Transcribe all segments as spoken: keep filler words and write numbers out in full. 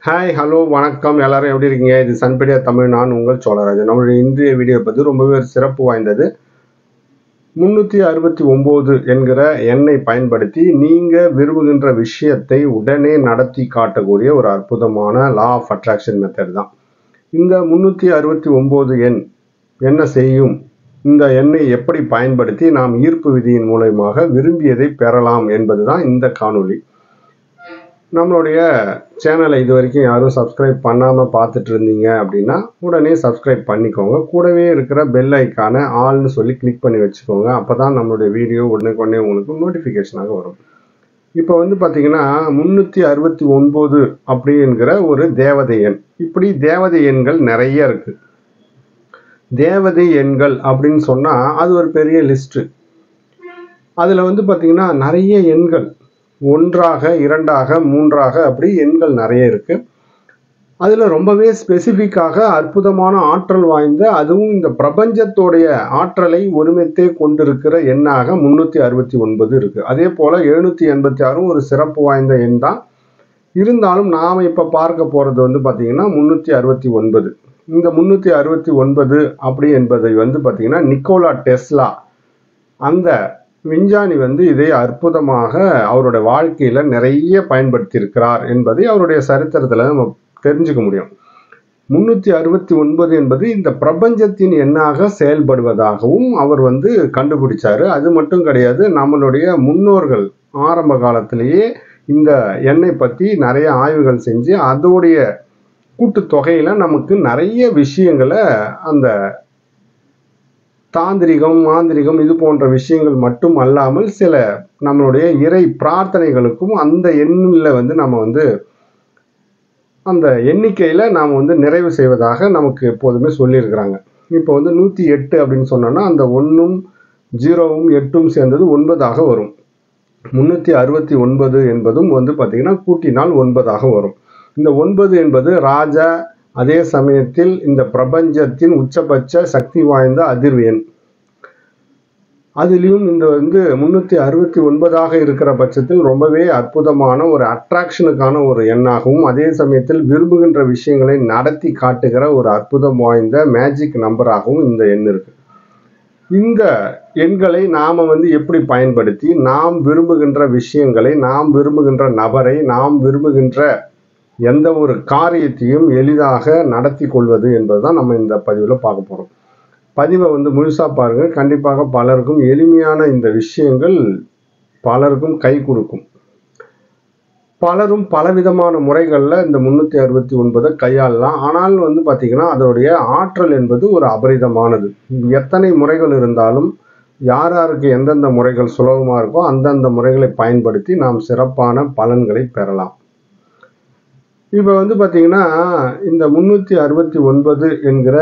Hi hello வணக்கம் எல்லாரும் எப்படி இருக்கீங்க? இது Pedia தமிழ். நான் உங்கள் சோழராஜன். நம்மளுடைய இன்றைய வீடியோ பற்றி ரொம்பவே சிறப்பு வாய்ந்தது. முன்னூற்றி அறுபத்தி ஒன்பது என்கிற எண்ணை பயன்படுத்தி நீங்க விரும்புகின்ற விஷயத்தை உடனே நடத்தி காட்டக்கூடிய ஒரு அற்புதமான லா ஆஃப் அட்ராக்ஷன் மெத்தட் தான். இந்த முன்னூற்றி அறுபத்தி ஒன்பது எண் என்ன செய்யும்? இந்த எண்ணை எப்படி பயன்படுத்தி நாம் ஈர்ப்பு விதியின் மூலமாக விரும்பியதை பெறலாம் என்பதுதான் இந்த காணொளி. நம்மளுடைய சேனலை இது வரைக்கும் யாரும் சப்ஸ்கிரைப் பண்ணாமல் பார்த்துட்டு இருந்தீங்க அப்படின்னா உடனே சப்ஸ்கிரைப் பண்ணிக்கோங்க. கூடவே இருக்கிற பெல் ஐக்கானை ஆல்னு சொல்லி கிளிக் பண்ணி வச்சுக்கோங்க. அப்போ தான் நம்மளுடைய வீடியோ உடனே உங்களுக்கு நோட்டிஃபிகேஷனாக வரும். இப்போ வந்து பார்த்தீங்கன்னா முந்நூற்றி அறுபத்தி ஒன்பது அப்படிங்கிற ஒரு தேவதை எண். இப்படி தேவதை எண்கள் நிறைய இருக்குது. தேவதை எண்கள் அப்படின்னு சொன்னால் அது ஒரு பெரிய லிஸ்ட்டு. அதில் வந்து பார்த்திங்கன்னா நிறைய எண்கள் ஒன்றாக இரண்டாக மூன்றாக அப்படி எண்கள் நிறைய இருக்குது. அதில் ரொம்பவே ஸ்பெசிஃபிக்காக அற்புதமான ஆற்றல் வாய்ந்த, அதுவும் இந்த பிரபஞ்சத்தோடைய ஆற்றலை ஒருமித்தே கொண்டிருக்கிற எண்ணாக முந்நூற்றி அறுபத்தி ஒன்பது இருக்குது. அதே போல் எழுநூற்றி எண்பத்தி ஆறும் ஒரு சிறப்பு வாய்ந்த எண் தான். இருந்தாலும் நாம் இப்போ பார்க்க போகிறது வந்து பார்த்திங்கன்னா முந்நூற்றி அறுபத்தி ஒன்பது. இந்த முந்நூற்றி அறுபத்தி ஒன்பது அப்படி என்பதை வந்து பார்த்திங்கன்னா நிக்கோலா டெஸ்லா அந்த விஞ்ஞானி வந்து இதை அற்புதமாக அவருடைய வாழ்க்கையில் நிறைய பயன்படுத்தியிருக்கிறார் என்பதை அவருடைய சரித்திரத்தில் நம்ம தெரிஞ்சுக்க முடியும். முந்நூற்றி அறுபத்தி ஒன்பது என்பது இந்த பிரபஞ்சத்தின் எண்ணாக செயல்படுவதாகவும் அவர் வந்து கண்டுபிடிச்சாரு. அது மட்டும் கிடையாது, நம்மளுடைய முன்னோர்கள் ஆரம்ப காலத்திலேயே இந்த எண்ணை பற்றி நிறைய ஆய்வுகள் செஞ்சு அதோடைய கூட்டுத்தொகையில் நமக்கு நிறைய விஷயங்களை அந்த தாந்திரிகம் மாந்திரிகம் இது போன்ற விஷயங்கள் மட்டும் அல்லாமல் சில நம்மளுடைய இறை பிரார்த்தனைகளுக்கும் அந்த எண்ணில் வந்து நம்ம வந்து அந்த எண்ணிக்கையில் நாம் வந்து நிறைவு செய்வதாக நமக்கு எப்போதுமே சொல்லியிருக்கிறாங்க. இப்போ வந்து நூற்றி எட்டு அப்படின்னு சொன்னோன்னா அந்த ஒன்றும் ஜீரோவும் எட்டும் சேர்ந்தது ஒன்பதாக வரும். முந்நூற்றி அறுபத்தி ஒன்பது என்பதும் வந்து பார்த்திங்கன்னா கூட்டினால் ஒன்பதாக வரும். இந்த ஒன்பது என்பது ராஜா, அதே சமயத்தில் இந்த பிரபஞ்சத்தின் உச்சபட்ச சக்தி வாய்ந்த அதிர்வு எண். அதிலும் இந்த வந்து முந்நூற்றி அறுபத்தி ஒன்பதாக இருக்கிற பட்சத்தில் ரொம்பவே அற்புதமான ஒரு அட்ராக்ஷனுக்கான ஒரு எண்ணாகவும், அதே சமயத்தில் விரும்புகின்ற விஷயங்களை நடத்தி காட்டுகிற ஒரு அற்புதம் வாய்ந்த மேஜிக் நம்பராகவும் இந்த எண் இருக்குது. இந்த எண்களை நாம் வந்து எப்படி பயன்படுத்தி நாம் விரும்புகின்ற விஷயங்களை, நாம் விரும்புகின்ற நபரை, நாம் விரும்புகின்ற எந்த ஒரு காரியத்தையும் எளிதாக நடத்தி கொள்வது என்பதுதான் நம்ம இந்த பதிவில் பார்க்க போகிறோம். பதிவை வந்து முழுசாக பாருங்கள். கண்டிப்பாக பலருக்கும் எளிமையான இந்த விஷயங்கள் பலருக்கும் கை கொடுக்கும். பலரும் பலவிதமான முறைகளில் இந்த முந்நூற்றி அறுபத்தி ஒன்பதை கையாளலாம். ஆனால் வந்து பார்த்திங்கன்னா அதனுடைய ஆற்றல் என்பது ஒரு அபரிதமானது. எத்தனை முறைகள் இருந்தாலும் யார் யாருக்கு எந்தெந்த முறைகள் சுலபமாக இருக்கோ அந்தந்த முறைகளை பயன்படுத்தி நாம் சிறப்பான பலன்களை பெறலாம். இப்போ வந்து பார்த்திங்கன்னா இந்த முந்நூற்றி அறுபத்தி ஒன்பது என்கிற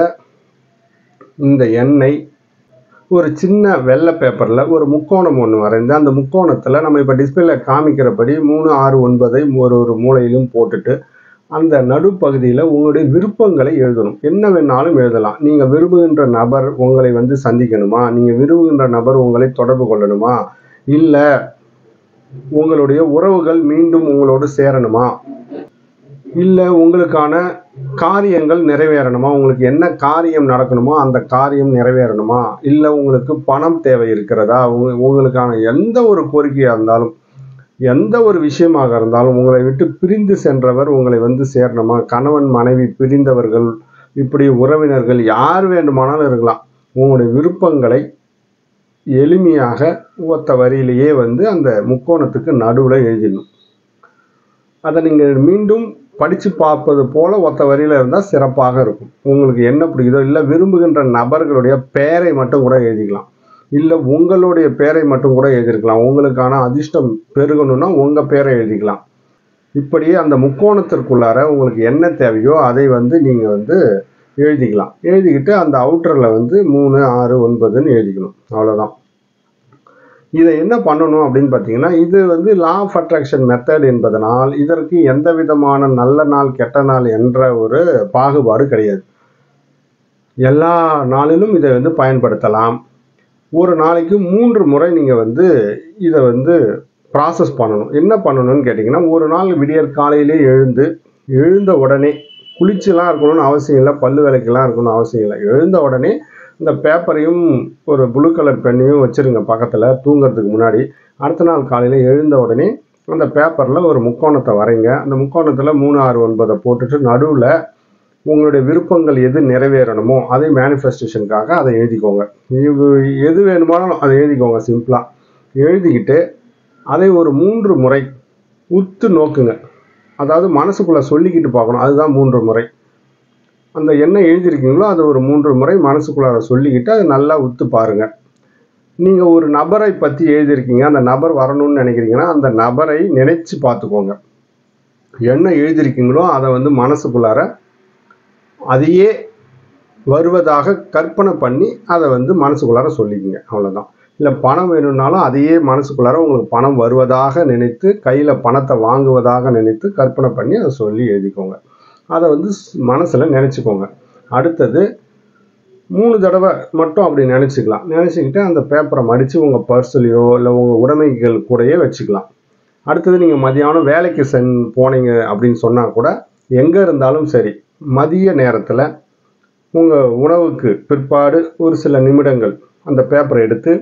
இந்த எண்ணை ஒரு சின்ன வெள்ளை பேப்பரில் ஒரு முக்கோணம் ஒன்று வரைந்து அந்த முக்கோணத்தில் நம்ம இப்போ டிஸ்பிளேல காமிக்கிறபடி மூணு ஆறு ஒன்பதை ஒரு ஒரு மூலையிலும் போட்டுட்டு அந்த நடுப்பகுதியில் உங்களுடைய விருப்பங்களை எழுதணும். என்ன வேணாலும் எழுதலாம். நீங்கள் விரும்புகின்ற நபர் உங்களை வந்து சந்திக்கணுமா, நீங்கள் விரும்புகின்ற நபர் உங்களை தொடர்பு கொள்ளணுமா, இல்லை உங்களுடைய உறவுகள் மீண்டும் உங்களோடு சேரணுமா, இல்லை உங்களுக்கான காரியங்கள் நிறைவேறணுமா, உங்களுக்கு என்ன காரியம் நடக்கணுமோ அந்த காரியம் நிறைவேறணுமா, இல்லை உங்களுக்கு பணம் தேவை இருக்கிறதா, உங்களுக்கான எந்த ஒரு கோரிக்கையாக இருந்தாலும் எந்த ஒரு விஷயமாக இருந்தாலும் உங்களை விட்டு பிரிந்து சென்றவர் உங்களை வந்து சேரணுமா, கணவன் மனைவி பிரிந்தவர்கள், இப்படி உறவினர்கள் யார் வேண்டுமானாலும் இருக்கலாம். உங்களுடைய விருப்பங்களை எளிமையாக ஒத்த வரியிலேயே வந்து அந்த முக்கோணத்துக்கு நடுவில் எழுதிடணும். அதை நீங்கள் மீண்டும் படித்து பார்ப்பது போல் ஒத்த வரியில் இருந்தால் சிறப்பாக இருக்கும். உங்களுக்கு என்ன பிடிக்குதோ, இல்லை விரும்புகின்ற நபர்களுடைய பெயரை மட்டும் கூட எழுதிக்கலாம், இல்லை உங்களுடைய பெயரை மட்டும் கூட எழுதிருக்கலாம். உங்களுக்கான அதிர்ஷ்டம் பெருகணும்னா உங்கள் பெயரை எழுதிக்கலாம். இப்படியே அந்த முக்கோணத்திற்குள்ளார உங்களுக்கு என்ன தேவையோ அதை வந்து நீங்கள் வந்து எழுதிக்கலாம். எழுதிக்கிட்டு அந்த அவுட்டரில் வந்து மூணு ஆறு ஒன்பதுன்னு எழுதிக்கணும். அவ்வளோதான். இதை என்ன பண்ணணும் அப்படின்னு பார்த்தீங்கன்னா, இது வந்து லா ஆஃப் அட்ராக்ஷன் மெத்தட் என்பதனால் இதற்கு எந்த விதமான நல்ல நாள் கெட்ட நாள் என்ற ஒரு பாகுபாடு கிடையாது. எல்லா நாளிலும் இதை வந்து பயன்படுத்தலாம். ஒரு நாளைக்கு மூன்று முறை நீங்கள் வந்து இதை வந்து ப்ராசஸ் பண்ணணும். என்ன பண்ணணும்னு கேட்டிங்கன்னா, ஒரு நாள் விடியற் காலையிலே எழுந்து எழுந்த உடனே குளிச்சுலாம் இருக்கணும்னு அவசியம் இல்லை, பல்லு விளக்கெல்லாம் இருக்கணும்னு அவசியம் இல்லை. எழுந்த உடனே இந்த பேப்பரையும் ஒரு ப்ளூ கலர் பெண்ணையும் வச்சுருங்க பக்கத்தில் தூங்குறதுக்கு முன்னாடி. அடுத்த நாள் காலையில் எழுந்த உடனே அந்த பேப்பரில் ஒரு முக்கோணத்தை வரைங்க. அந்த முக்கோணத்தில் மூணு ஆறு ஒன்பதை போட்டுட்டு நடுவில் உங்களுடைய விருப்பங்கள் எது நிறைவேறணுமோ அதை மேனிஃபெஸ்டேஷனுக்காக அதை எழுதிக்கோங்க. இது எது வேணுமானாலும் அதை எழுதிக்கோங்க சிம்பிளாக. எழுதிக்கிட்டு அதை ஒரு மூன்று முறை உத்து நோக்குங்க. அதாவது மனசுக்குள்ளே சொல்லிக்கிட்டு பார்க்கணும். அதுதான் மூன்று முறை. அந்த என்ன எழுதியிருக்கீங்களோ அதை ஒரு மூன்று முறை மனசுக்குள்ளார சொல்லிக்கிட்டு அதை நல்லா உத்து பாருங்கள். நீங்கள் ஒரு நபரை பற்றி எழுதியிருக்கீங்க, அந்த நபர் வரணும்னு நினைக்கிறீங்கன்னா அந்த நபரை நினைச்சு பார்த்துக்கோங்க. என்ன எழுதியிருக்கீங்களோ அதை வந்து மனசுக்குள்ளார அதையே வருவதாக கற்பனை பண்ணி அதை வந்து மனசுக்குள்ளார சொல்லிக்கிங்க. அவ்வளோதான். இல்லை பணம் வேணும்னாலும் அதையே மனசுக்குள்ளார உங்களுக்கு பணம் வருவதாக நினைத்து கையில் பணத்தை வாங்குவதாக நினைத்து கற்பனை பண்ணி அதை சொல்லி எழுதிக்கோங்க. அதை வந்து மனசில் நினச்சிக்கோங்க. அடுத்தது மூணு தடவை மட்டும் அப்படி நினச்சிக்கலாம். நினச்சிக்கிட்டு அந்த பேப்பரை மடித்து உங்கள் பர்ஸ்லையோ இல்லை உங்கள் உடைமைகள் கூடயே வச்சுக்கலாம். அடுத்தது நீங்கள் மதியானம் வேலைக்கு சென் போனீங்க அப்படின்னு சொன்னால் கூட எங்கே இருந்தாலும் சரி, மதிய நேரத்தில் உங்கள் உணவுக்கு பிற்பாடு ஒரு சில நிமிடங்கள் அந்த பேப்பரை எடுத்து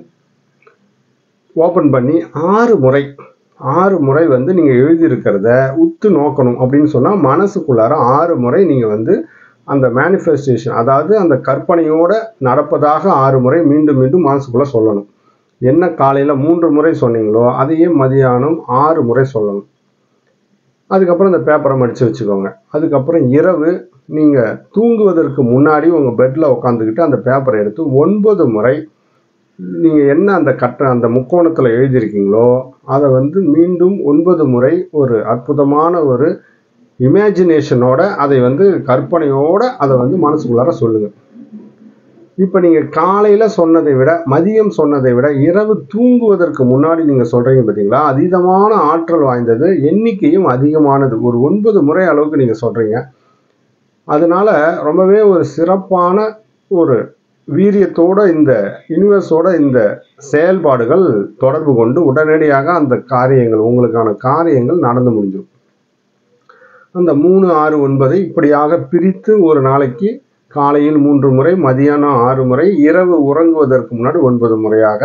ஓப்பன் பண்ணி ஆறு முறை ஆறு முறை வந்து நீங்கள் எழுதியிருக்கிறத உத்து நோக்கணும். அப்படின்னு சொன்னால் மனசுக்குள்ளார ஆறு முறை நீங்கள் வந்து அந்த மேனிஃபெஸ்டேஷன், அதாவது அந்த கற்பனையோடு நடப்பதாக ஆறு முறை மீண்டும் மீண்டும் மனசுக்குள்ளே சொல்லணும். என்ன காலையில் மூன்று முறை சொன்னீங்களோ அதையே மதியானம் ஆறு முறை சொல்லணும். அதுக்கப்புறம் இந்த பேப்பரை மடித்து வச்சுக்கோங்க. அதுக்கப்புறம் இரவு நீங்கள் தூங்குவதற்கு முன்னாடி உங்கள் பெட்டில் உட்காந்துக்கிட்டு அந்த பேப்பரை எடுத்து ஒன்பது முறை நீங்கள் என்ன அந்த கட்ட அந்த முக்கோணத்தில் எழுதியிருக்கீங்களோ அதை வந்து மீண்டும் ஒன்பது முறை ஒரு அற்புதமான ஒரு இமேஜினேஷனோட அதை வந்து கற்பனையோடு அதை வந்து மனசுக்குள்ளார சொல்லுங்கள். இப்போ நீங்கள் காலையில் சொன்னதை விட மதியம் சொன்னதை விட இரவு தூங்குவதற்கு முன்னாடி நீங்கள் சொல்கிறீங்க பார்த்தீங்களா, அதீதமான ஆற்றல் வாய்ந்தது, எண்ணிக்கையும் அதிகமானது. ஒரு ஒன்பது முறை அளவுக்கு நீங்கள் சொல்கிறீங்க. அதனால் ரொம்பவே ஒரு சிறப்பான ஒரு வீரியத்தோடு இந்த யூனிவர்ஸோட இந்த செயல்பாடுகள் தொடர்பு கொண்டு உடனடியாக அந்த காரியங்கள் உங்களுக்கான காரியங்கள் நடந்து முடிஞ்சிடும். அந்த மூணு ஆறு ஒன்பதை இப்படியாக பிரித்து ஒரு நாளைக்கு காலையில் மூன்று முறை, மதியானம் ஆறு முறை, இரவு உறங்குவதற்கு முன்னாடி ஒன்பது முறையாக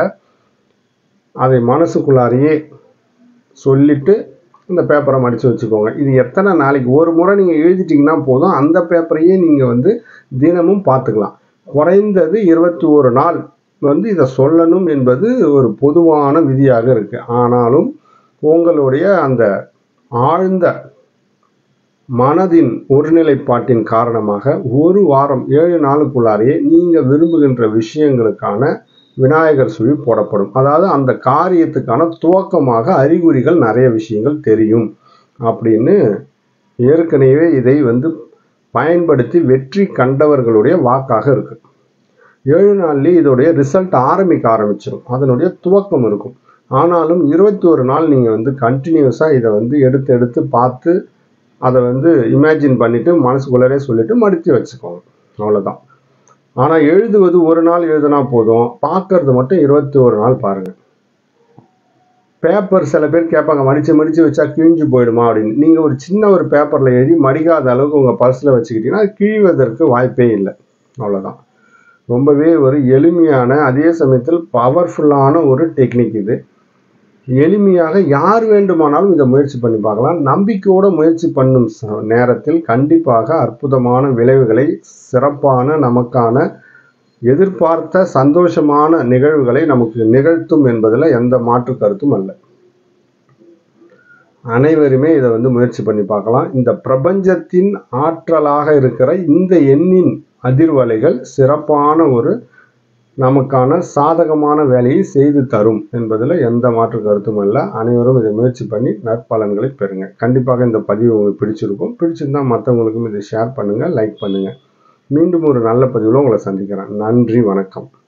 அதை மனசுக்குள்ளாரையே சொல்லிட்டு இந்த பேப்பரை மடித்து வச்சுக்கோங்க. இது எத்தனை நாளைக்கு ஒரு முறை நீங்கள் எழுதிட்டிங்கன்னா போதும். அந்த பேப்பரையே நீங்கள் வந்து தினமும் பார்த்துக்கலாம். குறைந்தது இருபத்தி ஒரு நாள் வந்து இதை சொல்லணும் என்பது ஒரு பொதுவான விதியாக இருக்குது. ஆனாலும் உங்களுடைய அந்த ஆழ்ந்த மனதின் ஒருநிலைப்பாட்டின் காரணமாக ஒரு வாரம் ஏழு நாளுக்குள்ளாரையே நீங்கள் விரும்புகின்ற விஷயங்களுக்கான விநாயகர் சுழி போடப்படும். அதாவது அந்த காரியத்துக்கான துவக்கமாக அறிகுறிகள் நிறைய விஷயங்கள் தெரியும் அப்படின்னு ஏற்கனவே இதை வந்து பயன்படுத்தி வெற்றி கண்டவர்களுடைய வாக்காக இருக்குது. ஏழு நாள்லேயே இதோடைய ரிசல்ட் ஆரம்பிக்க ஆரம்பிச்சிடும், அதனுடைய துவக்கம் இருக்கும். ஆனாலும் இருபத்தி ஒரு நாள் நீங்கள் வந்து கண்டினியூஸாக இதை வந்து எடுத்து எடுத்து பார்த்து அதை வந்து இமேஜின் பண்ணிவிட்டு மனசுக்குள்ளரே சொல்லிவிட்டு மடித்து வச்சுக்கோங்க. அவ்வளோதான். ஆனால் எழுதுவது ஒரு நாள் எழுதுனா போதும், பார்க்கறது மட்டும் இருபத்தி ஒரு நாள் பாருங்கள். பேப்பர் சில பேர் கேட்பாங்க, மடித்து மடித்து வச்சா கிழிஞ்சு போயிடுமா அப்படின்னு. நீங்கள் ஒரு சின்ன ஒரு பேப்பரில் எழுதி மடிக்காத அளவுக்கு உங்கள் பர்ஸில் வச்சுக்கிட்டிங்கன்னா அது கிழிவதற்கு வாய்ப்பே இல்லை. அவ்வளோதான். ரொம்பவே ஒரு எளிமையான அதே சமயத்தில் பவர்ஃபுல்லான ஒரு டெக்னிக் இது. எளிமையாக யார் வேண்டுமானாலும் இதை முயற்சி பண்ணி பார்க்கலாம். நம்பிக்கையோடு முயற்சி பண்ணும் நேரத்தில் கண்டிப்பாக அற்புதமான விளைவுகளை, சிறப்பான நமக்கான எதிர்பார்த்த சந்தோஷமான நிகழ்வுகளை நமக்கு நிகழ்த்தும் என்பதில் எந்த மாற்று கருத்தும் அல்ல. அனைவருமே இதை வந்து முயற்சி பண்ணி பார்க்கலாம். இந்த பிரபஞ்சத்தின் ஆற்றலாக இருக்கிற இந்த எண்ணின் அதிர்வலைகள் சிறப்பான ஒரு நமக்கான சாதகமான வேலையை செய்து தரும் என்பதில் எந்த மாற்று கருத்தும் அல்ல. அனைவரும் இதை முயற்சி பண்ணி நற்பலன்களை பெறுங்க. கண்டிப்பாக இந்த பதிவு உங்களுக்கு பிடிச்சிருக்கும். பிடிச்சிருந்தால் மற்றவங்களுக்கும் இதை ஷேர் பண்ணுங்கள், லைக் பண்ணுங்கள். மீண்டும் ஒரு நல்ல பதிவில் உங்களை சந்திக்கிறேன். நன்றி, வணக்கம்.